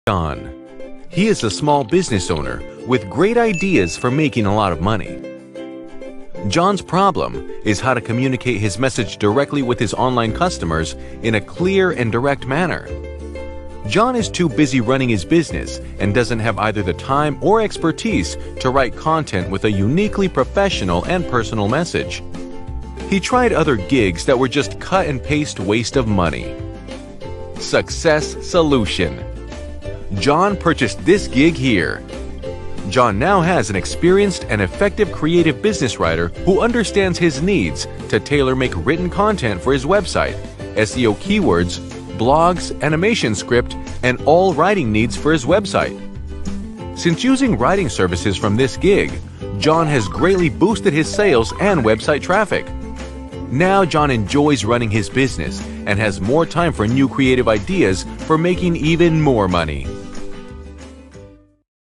John. He is a small business owner with great ideas for making a lot of money. John's problem is how to communicate his message directly with his online customers in a clear and direct manner. John is too busy running his business and doesn't have either the time or expertise to write content with a uniquely professional and personal message. He tried other gigs that were just cut and paste waste of money. Success solution. John purchased this gig here. John now has an experienced and effective creative business writer who understands his needs to tailor-make written content for his website, SEO keywords, blogs, animation script, and all writing needs for his website. Since using writing services from this gig, John has greatly boosted his sales and website traffic. Now John enjoys running his business and has more time for new creative ideas for making even more money.